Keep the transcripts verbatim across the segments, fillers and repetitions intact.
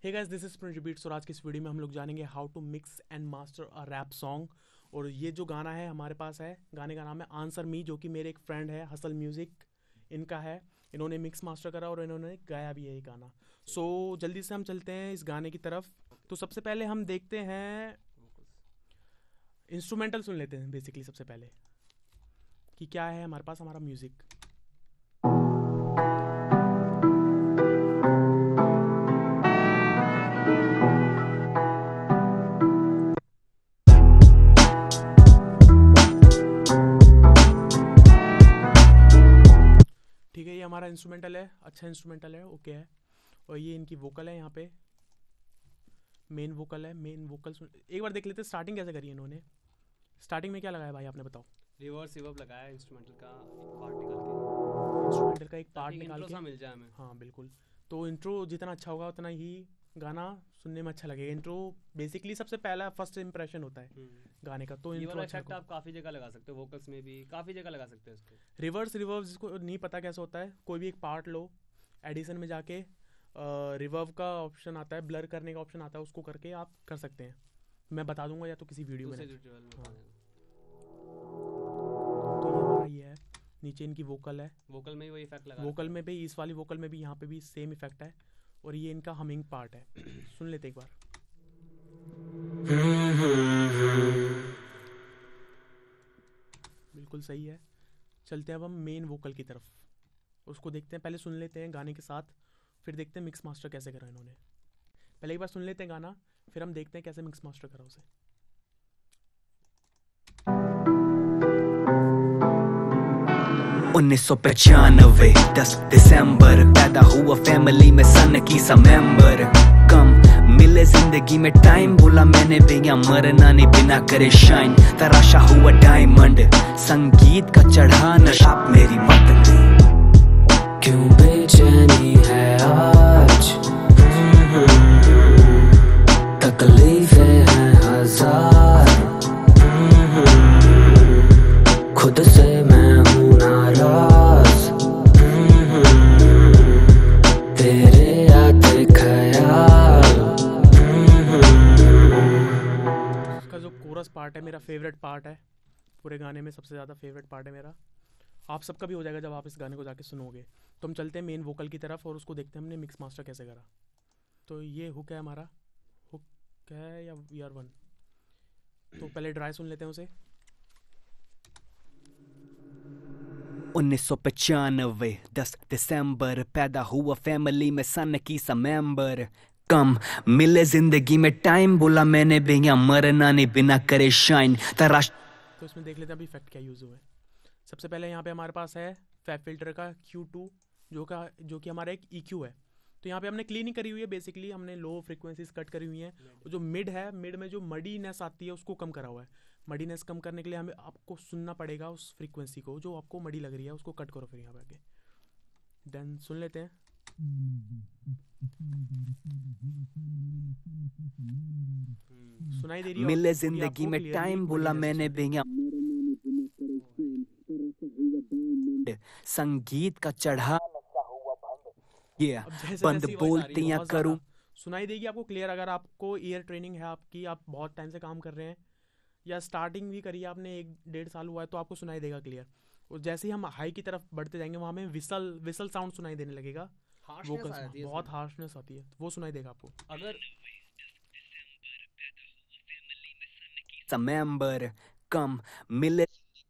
Hey guys, this is Prince beats और आज की इस वीडियो में हम लोग जानेंगे how to mix and master a rap song. और ये जो गाना है हमारे पास है, गाने का नाम है आंसर मी, जो कि मेरे एक फ्रेंड है हसल म्यूज़िक इनका है। इन्होंने मिक्स मास्टर करा और इन्होंने गाया भी है ये गाना। सो so, जल्दी से हम चलते हैं इस गाने की तरफ। तो सबसे पहले हम देखते हैं, इंस्ट्रूमेंटल सुन लेते हैं बेसिकली सबसे पहले कि क्या है हमारे पास हमारा म्यूज़िक। ठीक है, ये हमारा इंस्ट्रूमेंटल है, अच्छा इंस्ट्रूमेंटल है, ओके है। और ये इनकी वोकल है, यहाँ पे मेन वोकल है। मेन वोकल एक बार देख लेते हैं स्टार्टिंग कैसे करी है इन्होंने। स्टार्टिंग में क्या लगाया भाई आपने, बताओ। रिवर्स रिवर्ब लगाया इंस्ट्रूमेंटल का पार्ट निकाल के, इंस्ट्रूमेंटल का एक पार्ट ताकि निकाल इंट्रो के सा मिल जाए हमें। हाँ बिल्कुल। तो इंट्रो जितना अच्छा होगा उतना ही गाना सुनने में अच्छा लगेगा। इंट्रो बेसिकली सबसे पहला फर्स्ट इंप्रेशन होता है गाने का। तो ये इंट्रो वाला अच्छा इफेक्ट आप काफ़ी जगह लगा सकते हो, वोकल्स में भी काफ़ी जगह लगा सकते हो इसको। रिवर्स रिवर्ब जिसको नहीं पता कैसे होता है, कोई भी एक पार्ट लो, एडिशन में जाके रिवर्ब का ऑप्शन आता है, ब्लर करने का ऑप्शन आता है, उसको करके आप कर सकते हैं। मैं बता दूंगा या तो किसी वीडियो में। दूसरे ट्यूटोरियल में हाँ। बता देना। तो ये हमारा ये है, नीचे इनकी वोकल है। वोकल में ही वही इफेक्ट लगा वोकल में भी, इस वाली वोकल में भी, यहाँ पे भी सेम इफेक्ट है। और ये इनका हमिंग पार्ट है। सुन लेते एक बार। बिल्कुल सही है। चलते हैं अब हम मेन वोकल की तरफ, उसको देखते हैं। पहले सुन लेते हैं गाने के साथ, फिर देखते हैं मिक्स मास्टर कैसे करा इन्होंने। पहले एक बार सुन लेते हैं गाना, फिर हम देखते हैं कैसे मिक्स मास्टर करा उसे। उन्नीस सौ पचानवे दस दिसंबर पैदा हुआ फैमिली में सन की सा मेंबर। कम मिले जिंदगी में टाइम, बोला मैंने भैया मरना नहीं बिना करे शाइन। तराशा हुआ डायमंड, संगीत का चढ़ा नशा मेरी मत नहीं। क्यों बेचैनी है आज, तकलीफें हैं हजार, खुद से मैं हूँ नाराज, तेरे आते ख्याल। उसका जो कोरस पार्ट है मेरा फेवरेट पार्ट है पूरे गाने में, सबसे ज़्यादा फेवरेट पार्ट है मेरा। आप सबका भी हो जाएगा जब आप इस गाने को जाके सुनोगे। तो हम चलते हैं मेन वोकल की तरफ और उसको देखते हैं हमने मिक्स मास्टर कैसे करा। तो ये हुक है हमारा, हुक है या वी आर वन। तो पहले ड्राई सुन लेते हैं उसे। उन्नीस सौ पचानवे दस दिसंबर पैदा हुआ फैमिली में सन की सा मेंबर। कम मिले जिंदगी में टाइम, बोला मैंने भैया मरना नहीं बिना करे शाइन। तराश तो इसमें देख लेते हैं अभी इफेक्ट क्या यूज़ हुआ है। सबसे पहले यहाँ पे हमारे पास है फैब फिल्टर का क्यू टू, जो का जो कि हमारा एक ई क्यू है। तो यहाँ पे हमने क्लीनिंग करी हुई है, बेसिकली हमने लो फ्रीक्वेंसीज कट करी हुई हैं। जो मिड है, मिड में जो मडीनेस आती है उसको कम करा हुआ है। मडीनेस कम करने के लिए हमें आपको सुनना पड़ेगा उस फ्रीक्वेंसी को जो आपको मडी लग रही है, उसको कट करो फिर यहाँ पे आगे। देन सुन लेते हैं। सुनाई दे रही है मिले आपको? जिंदगी में clearly टाइम, बोला Mediness मैंने सुनते हैं। भैया संगीत का चढ़ा ये अब जैसे बंद जैसी वॉइस आ रही बोलते है या बहुत करूं। ज़्यादा सुनाई देगी आपको क्लियर, अगर आपको ईयर ट्रेनिंग है आपकी, आप बहुत टाइम से काम कर रहे हैं या स्टार्टिंग भी करी है आपने, एक डेढ़ साल हुआ है, तो आपको सुनाई देगा क्लियर। और जैसे ही हम हाई की तरफ बढ़ते जाएंगे वहाँ हमें विसल विसल साउंड सुनाई देने लगेगा। वोकल्स में बहुत हार्शनेस आती है, वो सुनाई देगा आपको। अगर मेंबर कम मिले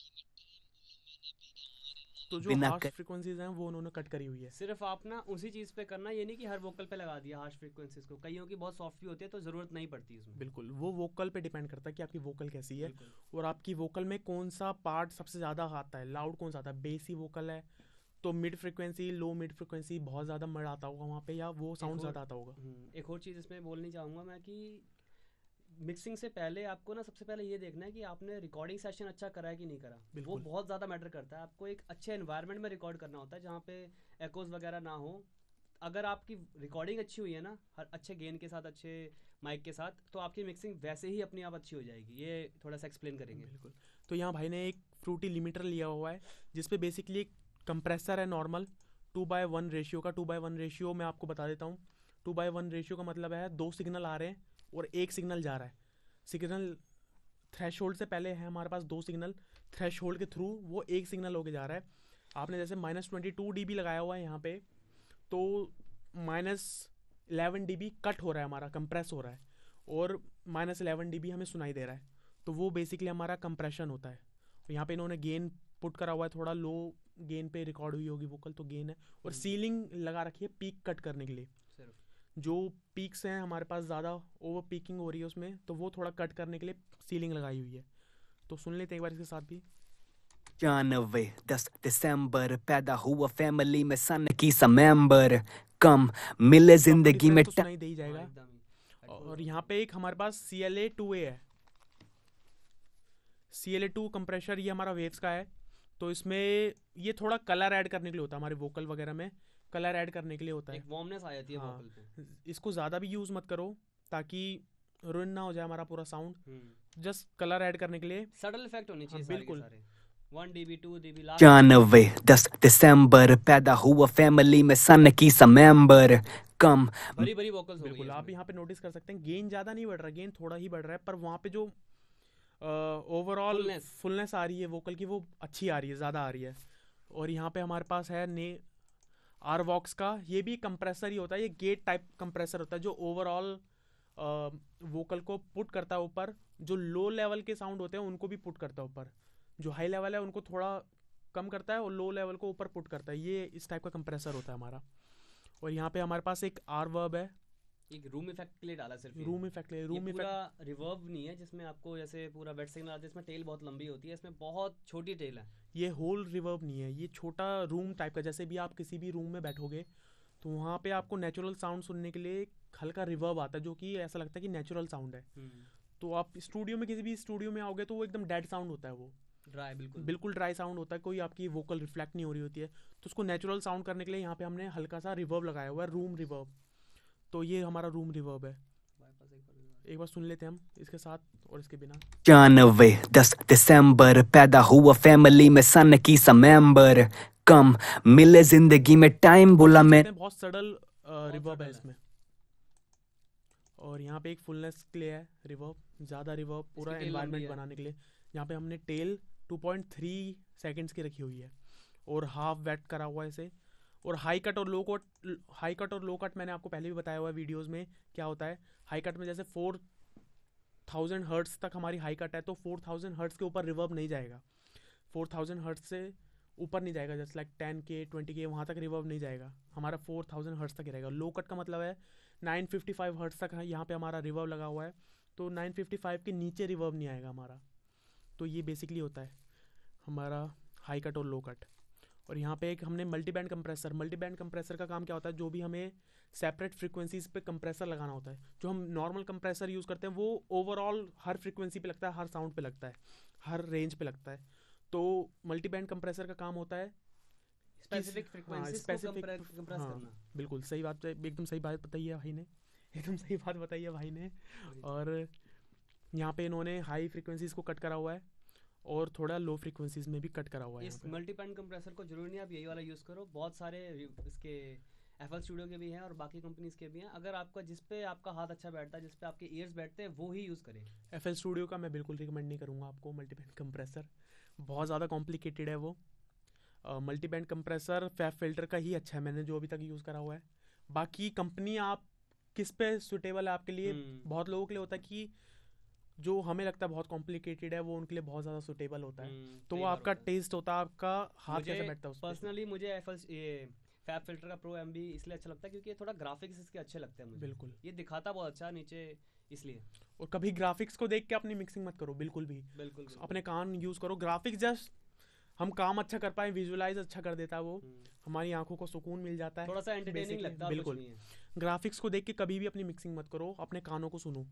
तो जो बिना हार्श कर... फ्रीक्वेंसीज हैं वो उन्होंने कट करी हुई है। सिर्फ आप ना उसी चीज़ पे करना, ये नहीं कि हर वोकल पे लगा दिया हार्श फ्रीक्वेंसीज को। कईयों की बहुत सॉफ्ट भी होती है तो ज़रूरत नहीं पड़ती इसमें। बिल्कुल, वो वोकल पे डिपेंड करता है कि आपकी वोकल कैसी है बिल्कुल। और आपकी वोकल में कौन सा पार्ट सबसे ज़्यादा आता है, लाउड कौन सा आता है। बेसी वोकल है तो mid frequency, low mid frequency बहुत ज़्यादा मड आता होगा वहाँ पे, या वो साउंड ज़्यादा आता होगा। हम्म, एक और चीज़ इसमें बोलनी चाहूँगा मैं कि मिक्सिंग से पहले आपको ना सबसे पहले ये देखना है कि आपने रिकॉर्डिंग सेशन अच्छा करा है कि नहीं करा। वो बिल्कुल। बहुत ज़्यादा मैटर करता है। आपको एक अच्छे एनवायरनमेंट में रिकॉर्ड करना होता है जहाँ पे एकोज वगैरह ना हो। अगर आपकी रिकॉर्डिंग अच्छी हुई है ना, हर अच्छे गेन के साथ, अच्छे माइक के साथ, तो आपकी मिक्सिंग वैसे ही अपने आप अच्छी हो जाएगी। ये थोड़ा सा एक्सप्लेन करेंगे। बिल्कुल। तो यहाँ भाई ने एक फ्रूटी लिमिटर लिया हुआ है जिसपे बेसिकली एक कंप्रेसर है normal, two by one ratio का। टू बाय वन रेशियो मैं आपको बता देता हूँ, टू बाई वन रेशियो का मतलब है दो सिग्नल आ रहे हैं और एक सिग्नल जा रहा है। सिग्नल थ्रेशोल्ड से पहले है हमारे पास दो सिग्नल, थ्रेशोल्ड के थ्रू वो एक सिग्नल होके जा रहा है। आपने जैसे minus twenty two D B लगाया हुआ है यहाँ पे, तो minus eleven D B cut हो रहा है हमारा, कंप्रेस हो रहा है, और माइनस इलेवन डी बी हमें सुनाई दे रहा है। तो वो बेसिकली हमारा कंप्रेशन होता है। और यहाँ पे इन्होंने गेन पुट करा हुआ है, थोड़ा लो गेन पे रिकॉर्ड हुई होगी वोकल, तो गेन है। और सीलिंग लगा रखी है पीक कट करने के लिए। जो पीक्स हैं हमारे पास ज़्यादा ओवर पीकिंग हो रही है उसमें, तो वो थोड़ा कट करने के लिए सीलिंग लगाई हुई है। तो सुन लेते हैं एक बार इसके साथ भी। जानवे दस दिसंबर पैदा हुआ फैमिली में सन की सा मेंबर, कम मिले जिंदगी में तो सुनाई दे ही जाएगा। और यहाँ पे एक हमारे पास सी एल ए टू ए है। C L A two compressor ये हमारा वेव्स का है। तो इसमें ये थोड़ा कलर ऐड करने के लिए होता है, हमारे वोकल वगैरह में कलर ऐड करने के लिए होता है, एक वार्मनेस आ जाती है हाँ, वोकल पे। इसको ज़्यादा भी यूज़ मत करो ताकि रुइन ना हो जाए हमारा पूरा साउंड। जस्ट कलर ऐड करने के लिए सटल इफेक्ट होनी चाहिए, हाँ, बिल्कुल। One dB two dB last. जानवे दस दिसंबर पैदा हुआ फैमिली में सन की सा मेंबर, कम बड़ी बड़ी वोकल्स हो गई बिल्कुल। है आप इसमें। यहाँ पे नोटिस कर सकते हैं गेन ज़्यादा नहीं बढ़ रहा है, गेन थोड़ा ही बढ़ रहा है, पर वहाँ पे जो ओवरऑल Fullness। फुलनेस आ रही है वोकल की, वो अच्छी आ रही है, ज़्यादा आ रही है। और यहाँ पे हमारे पास है ने आर वॉक्स का, ये भी कंप्रेसर ही होता है, ये गेट टाइप कंप्रेसर होता है जो ओवरऑल वोकल को पुट करता है ऊपर। जो लो लेवल के साउंड होते हैं उनको भी पुट करता है ऊपर, जो हाई लेवल है उनको थोड़ा कम करता है और लो लेवल को ऊपर पुट करता है। ये इस टाइप का कंप्रेसर होता है हमारा। और यहाँ पे हमारे पास एक आर वर्ब है, एक रूम इफेक्ट के लिए डाला सिर्फ ये। रूम इफेक्ट ये रूम पूरा इफेक्ट रिवर्ब नहीं है जिसमें आपको जैसे पूरा वेट सिग्नल आता है, इसमें टेल बहुत लंबी होती है, इसमें बहुत छोटी टेल है। ये होल रिवर्ब नहीं है, ये छोटा रूम टाइप का। जैसे भी आप किसी भी रूम में बैठोगे तो वहाँ पे आपको नेचुरल साउंड सुनने के लिए एक हल्का रिवर्ब आता है, जो कि ऐसा लगता है कि नेचुरल साउंड है। तो आप स्टूडियो में किसी भी स्टूडियो में आओगे तो वो एकदम डेड साउंड होता है, वो ड्राई बिल्कुल बिल्कुल ड्राई साउंड होता है, कोई आपकी वोकल रिफ्लेक्ट नहीं हो रही होती है। तो उसको नेचुरल साउंड करने के लिए यहाँ पे हमने हल्का सा रिवर्ब लगाया हुआ है, रूम रिवर्ब। तो ये हमारा रूम रिवर्ब है। एक बार सुन लेते हैं हम इसके साथ और इसके बिना। जानवे दस दिसंबर पैदा हुआ फैमिली में सन की सा मेंबर, कम मिले जिंदगी में टाइम बोला मैं। बहुत सडल रिवर्ब है इसमें। और यहाँ पे एक फुलनेस के लिए है रिवर्ब, ज़्यादा रिवर्ब पूरा एनवायरनमेंट बनाने के लिए। यहाँ पे हमने tail two point three seconds की रखी हुई है और हाफ वेट करा हुआ है इसे। और हाई कट और लो कट, हाई कट और लो कट मैंने आपको पहले भी बताया हुआ है वीडियोस में क्या होता है। हाई कट में जैसे फोर थाउजेंड हर्ट्स तक हमारी हाई कट है, तो फोर थाउजेंड हर्ट्स के ऊपर रिवर्ब नहीं जाएगा, फोर थाउजेंड हर्ट्स से ऊपर नहीं जाएगा, जैसे लाइक टेन के ट्वेंटी के वहाँ तक रिवर्ब नहीं जाएगा, हमारा फोर थाउजेंड हर्ट्स तक ही रहेगा। लो कट का मतलब है नाइन फिफ्टी फाइव हर्ट्स तक यहाँ पे हमारा रिवर्ब लगा हुआ है, तो नाइन फिफ्टी फाइव के नीचे रिवर्ब नहीं आएगा हमारा। तो ये बेसिकली होता है हमारा हाई कट और लो कट। और यहाँ पे एक हमने multi band compressor, multi band compressor का काम क्या होता है, जो भी हमें सेपरेट फ्रीक्वेंसीज पे कंप्रेसर लगाना होता है। जो हम नॉर्मल कंप्रेसर यूज़ करते हैं वो ओवरऑल हर फ्रीक्वेंसी पे लगता है, हर साउंड पे लगता है, हर रेंज पे लगता है। तो मल्टी बैंड कंप्रेसर का काम होता है स्पेसिफिक फ्रीक्वेंसीज को कंप्रेस करना। बिल्कुल सही बात, एकदम सही बात बताई है भाई ने, एकदम सही बात बताई है भाई ने। और यहाँ पे इन्होंने हाई फ्रीक्वेंसीज को कट करा हुआ है और थोड़ा लो फ्रीक्वेंसीज में भी कट करा हुआ है। इस मल्टी बैंड कंप्रेसर को जरूरी नहीं आप यही वाला यूज़ करो, बहुत सारे इसके एफ एल स्टूडियो के भी हैं और बाकी कंपनीज के भी हैं। अगर आपका जिस पे आपका हाथ अच्छा बैठता है, जिस पे आपके ईयर्स बैठते हैं, वो ही यूज़ करें। एफ एल स्टूडियो का मैं बिल्कुल रिकमेंड नहीं करूँगा आपको मल्टी बैंड कंप्रेसर, बहुत ज़्यादा कॉम्प्लिकेटेड है वो। Multi band compressor FabFilter का ही अच्छा है, मैंने जो अभी तक यूज़ करा हुआ है। बाकी कंपनी आप किस पे सुटेबल है आपके लिए, बहुत लोगों के लिए होता है कि जो हमें लगता है बहुत कॉम्प्लिकेटेड है वो उनके लिए बहुत ज़्यादा सुटेबल होता है। तो वो आपका टेस्ट होता है, आपका हाथ कैसे बैठता है। पर्सनली मुझे एफएल ये फैब फिल्टर का प्रो एम बी इसलिए अच्छा लगता है क्योंकि थोड़ा ग्राफिक्स इसके अच्छे लगते हैं मुझे। बिल्कुल, ये दिखाता बहुत अच्छा नीचे इसलिए। और कभी ग्राफिक्स को देख के अपनी मिक्सिंग मत करो, बिल्कुल भी। बिल्कुल, बिल्कुल। अपने कान यूज़ करो, ग्राफिक्स जस्ट हम काम अच्छा कर पाए, विजुअलाइज अच्छा कर देता है वो, हमारी आंखों को सुकून मिल जाता है, थोड़ा सा एंटरटेनिंग लगता है। बिल्कुल, ग्राफिक्स को देख के कभी भी अपनी मिक्सिंग मत करो, अपने कानों को सुनो।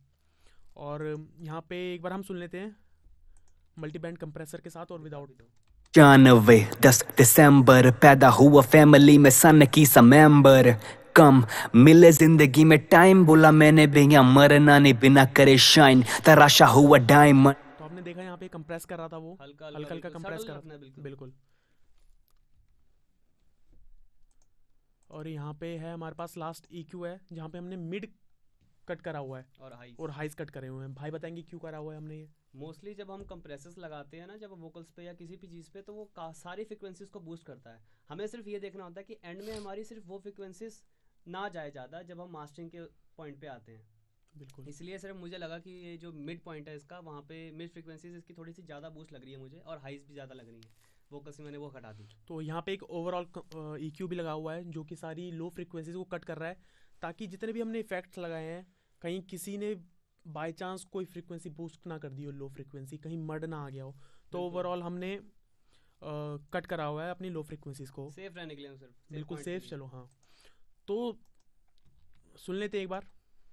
और यहाँ पे एक बार हम सुन लेते हैं मल्टी बैंड कंप्रेसर के साथ और विदाउट। जानवे दस दिसंबर पैदा हुआ फैमिली में सन की सा मेंबर, कम मिले जिंदगी में टाइम बोला मैंने भैया मरना नहीं बिना करे शाइन, तराशा हुआ डायमंड। तो आपने देखा यहाँ पे कंप्रेस कर रहा था वो, हल्का हल्का हल्का कंप्रेस कर रहा था, बिल्कुल। बिल्कुल। और यहाँ पे है हमारे पास लास्ट ई क्यू है जहाँ पे हमने मिड कट करा हुआ है और हाई और हाइज कट करे हुए हैं। भाई बताएंगे क्यों करा हुआ है हमने ये? मोस्टली जब हम कंप्रेसर्स लगाते हैं ना, जब वोकल्स पे या किसी भी चीज़ पे, तो वो का- सारी फ्रिक्वेंसीज को बूस्ट करता है। हमें सिर्फ ये देखना होता है कि एंड में हमारी सिर्फ वो फ्रिक्वेंसीज ना जाए ज़्यादा जब हम मास्टरिंग के पॉइंट पे आते हैं। बिल्कुल। इसलिए सिर्फ मुझे लगा कि ये जो मिड पॉइंट है इसका, वहाँ पे मिड फ्रिक्वेंसीज इसकी थोड़ी सी ज़्यादा बूस्ट लग रही है मुझे, और हाइज भी ज़्यादा लग रही है। वोकल्स से मैंने वो हटा दी। तो यहाँ पे एक ओवरऑल ई क्यू भी लगा हुआ है जो कि सारी लो फ्रिक्वेंसीज को कट कर रहा है, ताकि जितने भी हमने इफेक्ट्स लगाए हैं कहीं किसी ने बाय चांस कोई फ्रीक्वेंसी बूस्ट ना कर दी हो, लो फ्रीक्वेंसी कहीं मर्ड ना आ गया हो, तो बिल्कुल। ओवरऑल हमने कट करा हुआ है अपनी लो फ्रीक्वेंसीज को। सेफ रहने के लिए हम सिर्फ बिल्कुल point के सेफ। लिए। चलो हाँ, तो सुन लेते एक बार।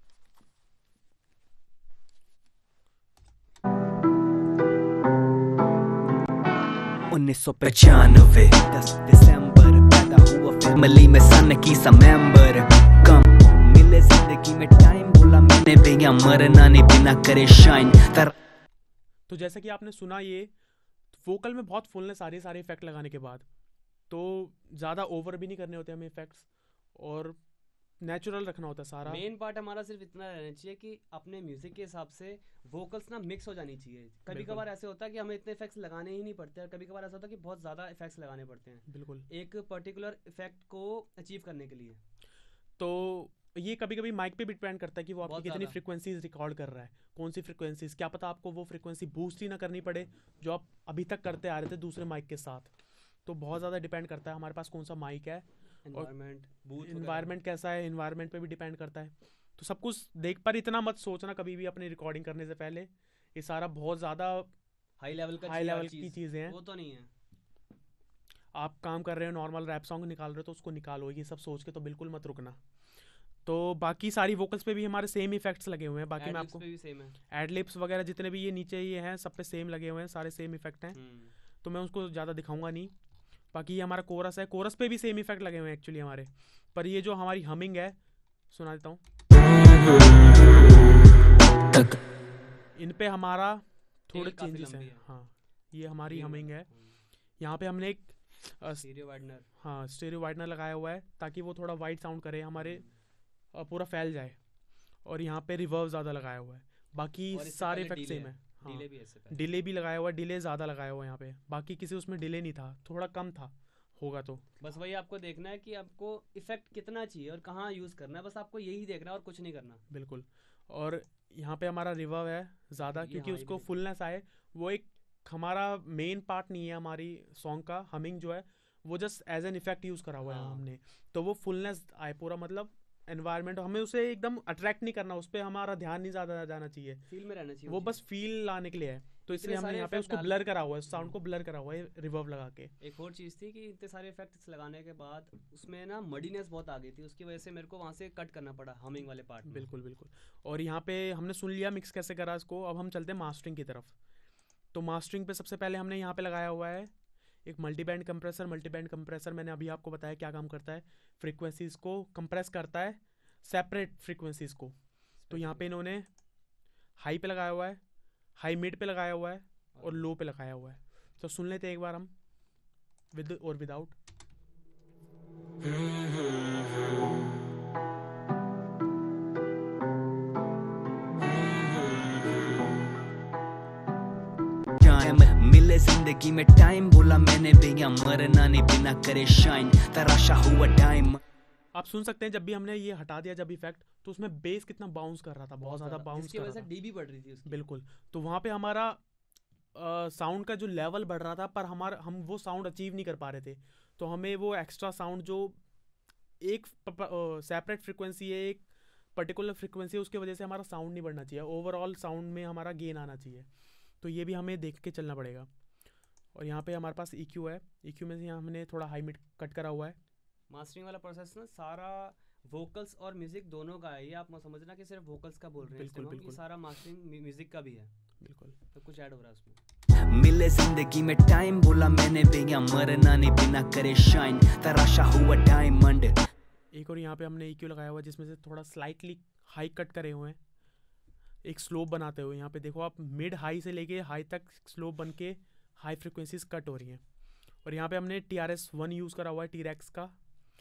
उन्नीस सौ पचानवे दस दिसंबर पैदा हुआ फैमिली में सन की सा मेंबर। कम मिले जिंदगी में टाइम, बोला मैंने भैया मरना नहीं बिना करे शाइन। तर तो जैसा कि आपने सुना, ये वोकल में बहुत फुलनेस आ रही है सारे इफेक्ट लगाने के बाद, तो ज़्यादा ओवर भी नहीं करने होते हमें इफेक्ट्स, और नेचुरल रखना होता है सारा। मेन पार्ट हमारा सिर्फ इतना रहना चाहिए कि अपने म्यूजिक के हिसाब से वोकल्स ना मिक्स हो जानी चाहिए। कभी बिल्कुल। कभार ऐसे होता है कि हमें इतने इफेक्ट्स लगाने ही नहीं पड़ते, और कभी कभार ऐसा होता है कि बहुत ज़्यादा इफेक्ट्स लगाने पड़ते हैं बिल्कुल। एक पर्टिकुलर इफेक्ट को अचीव करने के लिए। तो ये कभी कभी माइक पे भी डिपेंड करता है कि वो आपकी बहुत कितनी ज़्यादा। फ्रीक्वेंसीज रिकॉर्ड कर रहा है, कौन सी फ्रीक्वेंसीज, क्या पता आपको वो फ्रीक्वेंसी बूस्ट ही ना करनी पड़े जो आप अभी तक करते आ रहे थे दूसरे माइक के साथ। तो बहुत ज़्यादा डिपेंड करता है हमारे पास कौन सा माइक है, एनवायरनमेंट, बूथ, इन्वायरमेंट कैसा है, इन्वायरमेंट पे भी डिपेंड करता है। तो सब कुछ देख पर इतना मत सोचना कभी भी अपनी रिकॉर्डिंग करने से पहले, ये सारा बहुत ज़्यादा हाई लेवल का हाई चाहिए हर लेवल की चीज़, चीज़ें हैं। वो तो नहीं है। आप काम कर रहे हो, नॉर्मल रैप सॉन्ग निकाल रहे हो तो उसको निकालो, ये सब सोच के तो बिल्कुल मत रुकना। तो बाकी सारी वोकल्स पे भी हमारे सेम इफेक्ट्स लगे हुए हैं। बाकी मैं Ad-libs आपको पे भी सेम है। एड लिप्स वगैरह जितने भी ये नीचे ये हैं सब पे सेम लगे हुए हैं, सारे सेम इफेक्ट हैं, हम्म। तो मैं उसको ज़्यादा दिखाऊंगा नहीं। बाकी ये हमारा कोरस है, कोरस पे भी सेम इफेक्ट लगे हुए हैं एक्चुअली हमारे, पर ये जो हमारी हमिंग है, सुना देता हूँ, इन पे हमारा थोड़े Tail काफी चेंजेस लंबी हैं। है। हाँ, ये हमारी Green हमिंग है। वाला। यहाँ पे हमने एक अ, स्टीरियो वाइडनर। हाँ स्टेरियो वाइडनर लगाया हुआ है ताकि वो थोड़ा वाइड साउंड करे हमारे, अ, पूरा फैल जाए। और यहाँ पे रिवर्ब ज़्यादा लगाया हुआ है, बाकी और इससे सारे पहले इफेक्ट delay सेम है। हाँ, डिले भी है इससे पहले। डिले भी लगाया हुआ है, डिले ज़्यादा लगाया हुआ है यहाँ पे, बाकी किसी उसमें डिले नहीं था, थोड़ा कम था, होगा तो। बस वही आपको देखना है कि आपको इफेक्ट कितना चाहिए और कहाँ यूज़ करना है, बस आपको यही देखना है और कुछ नहीं करना। बिल्कुल। और यहाँ पे हमारा रिवर्ब है ज़्यादा, ये क्योंकि हाँ, ये उसको भी। फुलनेस आए, वो एक हमारा मेन पार्ट नहीं है हमारी सॉन्ग का। हमिंग जो है वो just as an effect use करा हुआ है हाँ। हमने, तो वो फुलनेस आए पूरा, मतलब एनवायरनमेंट हमें उसे एकदम अट्रैक्ट नहीं करना, उस पर हमारा ध्यान नहीं ज़्यादा जाना चाहिए, फील में रहना चाहिए वो चीज़। बस फील लाने के लिए है। तो इसलिए हमने सारे यहाँ पे effect उसको डाल- ब्लर करा हुआ है, साउंड को ब्लर करा हुआ है रिवर्ब लगा के। एक और चीज़ थी कि इतने सारे इफेक्ट्स लगाने के बाद उसमें ना मडीनेस बहुत आ गई थी, उसकी वजह से मेरे को वहाँ से कट करना पड़ा हमिंग वाले पार्ट में। बिल्कुल बिल्कुल। और यहाँ पे हमने सुन लिया मिक्स कैसे करा इसको, अब हम चलते हैं मास्टरिंग की तरफ। तो मास्टरिंग पे सबसे पहले हमने यहाँ पे लगाया हुआ है एक multi band compressor. Multi band compressor मैंने अभी आपको बताया क्या काम करता है, फ्रीक्वेंसीज को कंप्रेस करता है, सेपरेट फ्रीक्वेंसीज को। तो यहाँ पे इन्होंने हाई पे लगाया हुआ है, हाई मिड पे लगाया हुआ है, और लो पे लगाया हुआ है। तो सुन लेते हैं एक बार हम विद और विदाउट। मिले जिंदगी में टाइम, बोला मैंने भैया मरना नहीं बिना करे शाइन। तराशा हुआ टाइम। आप सुन सकते हैं जब भी हमने ये हटा दिया जब इफेक्ट, तो उसमें बेस कितना बाउंस कर रहा था, बहुत ज़्यादा बाउंस इसकी कर वजह रहा से था। डीबी बढ़ रही थी उसकी। बिल्कुल। तो वहाँ पे हमारा साउंड का जो लेवल बढ़ रहा था, पर हमारा हम वो साउंड अचीव नहीं कर पा रहे थे। तो हमें वो एक्स्ट्रा साउंड जो एक सेपरेट फ्रिक्वेंसी है, एक पर्टिकुलर फ्रिक्वेंसी है, उसकी वजह से हमारा साउंड नहीं बढ़ना चाहिए, ओवरऑल साउंड में हमारा गेन आना चाहिए। तो ये भी हमें देख के चलना पड़ेगा। और यहाँ पे हमारे पास ई क्यू है, ई क्यू में से यहाँ हमने थोड़ा हाई मिड कट करा हुआ है। मास्टरिंग वाला प्रोसेस ना सारा वोकल्स और म्यूजिक दोनों का है, ये आप मत समझना कि सिर्फ वोकल्स का बोल रहे हैं बिल्कुल, इससे हम, बिल्कुल। ये सारा मास्टरिंग म्यूजिक का भी है, बिल्कुल। तो कुछ ऐड हो रहा है उसमें। मिले जिंदगी में टाइम, बोला मैंने भैया मरना नहीं बिना करे शाइन। तराशा हुआ डायमंड। एक और यहाँ पे हमने ई क्यू लगाया हुआ है जिसमें से थोड़ा स्लाइटली हाई कट करे हुए हैं, एक स्लोप बनाते हुए। यहाँ पे देखो आप, मिड हाई से लेके हाई तक स्लोप बन के हाई फ्रिक्वेंसीज कट हो रही हैं। और यहाँ पे हमने T R S one use करा हुआ है, टी रैक्स का।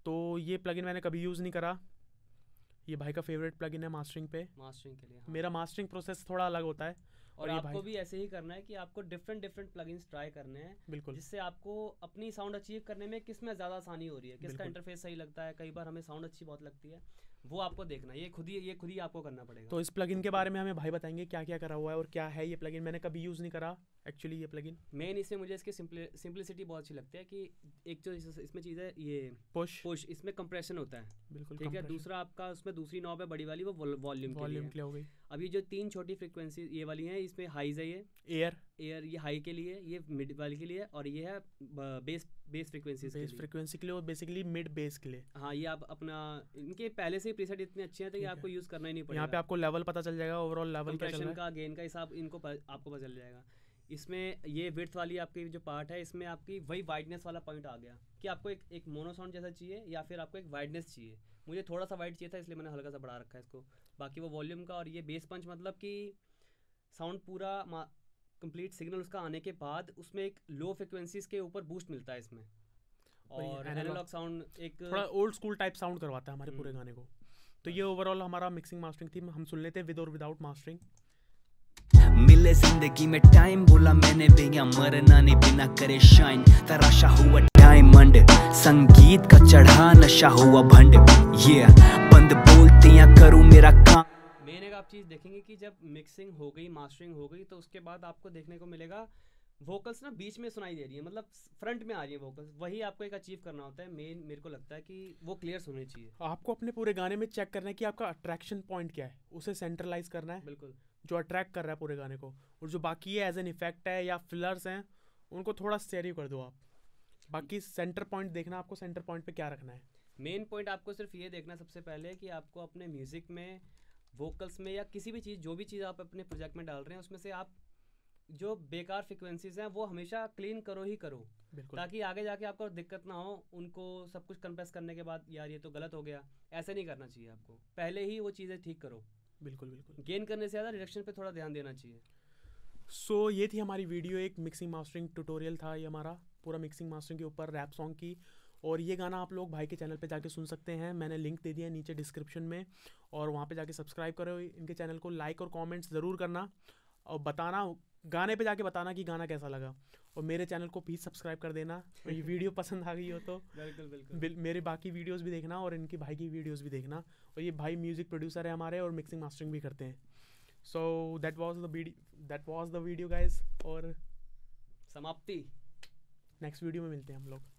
तो ये प्लगइन मैंने कभी यूज़ नहीं करा, ये भाई का फेवरेट प्लगइन है मास्टरिंग पे। मास्टरिंग के लिए हाँ। मेरा मास्टरिंग प्रोसेस थोड़ा अलग होता है, और ये आपको भाई भी ऐसे ही करना है कि आपको डिफरेंट डिफरेंट प्लगइन्स ट्राई करने हैं, बिल्कुल जिससे आपको अपनी साउंड अचीव करने में किस में ज़्यादा आसानी हो रही है, किसका बिल्कुल। इंटरफेस सही लगता है। कई बार हमें साउंड अच्छी बहुत लगती है, वो आपको देखना है, ये खुद ही ये खुद ही आपको करना पड़ेगा। तो इस प्लगइन के बारे में हमें भाई बताएंगे क्या क्या करा हुआ है और क्या है ये प्लगइन। मैंने कभी यूज़ नहीं करा एक्चुअली ये प्लगइन। मेन इसमें मुझे इसकी सिंपलिसिटी बहुत अच्छी लगती है कि एक जो इस- इसमें चीज़ है ये पुश पुश, इसमें कंप्रेशन होता है, बिल्कुल ठीक है। दूसरा आपका उसमें दूसरी नॉब है बड़ी वाली, वो वॉल्यूम के लिए वॉल्यूम है। के लिए हो गई। अब ये जो तीन छोटी फ्रीक्वेंसी ये वाली हैं, इसमें हाईज है, ये एयर एयर ये हाई के लिए, ये मिड वाली के लिए, और ये है बेस बेस फ्रीक्वेंसीज के बेस लिए। फ्रीक्वेंसी के लिए और बेसिकली मिड बेस के लिए। हाँ, ये आप अपना इनके पहले से ही प्रीसेट इतने अच्छे हैं तो ये ठीक है। आपको यूज़ करना ही नहीं पड़ेगा। यहाँ पे आपको लेवल पता चल जाएगा, ओवरऑल लेवल क्या चल कंप्रेशन रहा है। का, गेन का हिसाब इनको प, आपको पता चल जाएगा। इसमें ये विड्थ वाली आपकी जो पार्ट है, इसमें आपकी वही वाइडनेस वाला पॉइंट आ गया कि आपको एक एक मोनो साउंड जैसा चाहिए या फिर आपको एक वाइडनेस चाहिए। मुझे थोड़ा सा वाइड चाहिए था, इसलिए मैंने हल्का सा बढ़ा रखा है इसको। बाकी वो वॉल्यूम का और ये बेस पंच, मतलब कि साउंड पूरा कंप्लीट सिग्नल उसका आने के बाद उसमें एक लो फ्रिक्वेंसीज के ऊपर बूस्ट मिलता है इसमें, वही और analog- एनालॉग साउंड एक थोड़ा ओल्ड स्कूल टाइप साउंड करवाता है हमारे पूरे हम्म। गाने को। तो ये ओवरऑल हमारा मिक्सिंग मास्टरिंग थी। हम सुन लेते हैं विद और विदाउट मास्टरिंग। मिले जिंदगी में टाइम, बोला मैंने भैया मरना नहीं बिना करे शाइन। तराशा हुआ डायमंड, संगीत का चढ़ा नशा हुआ भंड। ये बंद बोलते या करूँ मेरा काम। मेन एक आप चीज़ देखेंगे कि जब मिक्सिंग हो गई, मास्टरिंग हो गई, तो उसके बाद आपको देखने को मिलेगा वोकल्स ना बीच में सुनाई दे रही है, मतलब फ्रंट में आ रही है वोकल्स। वही आपको एक अचीव करना होता है। मेन मेरे को लगता है कि वो क्लियर होने चाहिए। आपको अपने पूरे गाने में चेक करना है कि आपका अट्रैक्शन पॉइंट क्या है, उसे सेंट्रलाइज करना है बिल्कुल। जो अट्रैक्ट कर रहा है पूरे गाने को। और जो बाकी है एज एन इफेक्ट है या फिलर्स हैं, उनको थोड़ा स्टेरियो कर दो आप। बाकी सेंटर पॉइंट देखना, आपको सेंटर पॉइंट पे क्या रखना है। मेन पॉइंट आपको सिर्फ ये देखना सबसे पहले कि आपको अपने म्यूज़िक में, वोकल्स में, या किसी भी चीज़, जो भी चीज़ आप अपने प्रोजेक्ट में डाल रहे हैं, उसमें से आप जो बेकार फ्रिक्वेंसीज हैं वो हमेशा क्लीन करो ही करो, बिल्कुल ताकि आगे जाके आपको दिक्कत ना हो। उनको सब कुछ कंप्रेस करने के बाद यार ये तो गलत हो गया, ऐसे नहीं करना चाहिए आपको। पहले ही वो चीज़ें ठीक करो। बिल्कुल बिल्कुल। गेन करने से ज़्यादा रिडक्शन पे थोड़ा ध्यान देना चाहिए। सो so, ये थी हमारी वीडियो, एक मिक्सिंग मास्टरिंग ट्यूटोरियल था ये हमारा, पूरा मिक्सिंग मास्टरिंग के ऊपर रैप सॉन्ग की। और ये गाना आप लोग भाई के चैनल पे जाके सुन सकते हैं, मैंने लिंक दे दिया है नीचे डिस्क्रिप्शन में, और वहाँ पे जाके सब्सक्राइब करो इनके चैनल को, लाइक और कमेंट्स ज़रूर करना, और बताना गाने पे जाके बताना कि गाना कैसा लगा। और मेरे चैनल को प्लीज़ सब्सक्राइब कर देना, और ये वीडियो पसंद आ गई हो तो बिल्कुल बिल्कुल। बिल, मेरे बाकी वीडियोस भी देखना और इनकी भाई की वीडियोस भी देखना। और ये भाई म्यूज़िक प्रोड्यूसर है हमारे और मिक्सिंग मास्टरिंग भी करते हैं। So that was the video that was the video guys, और समाप्ति। नेक्स्ट वीडियो में मिलते हैं हम लोग।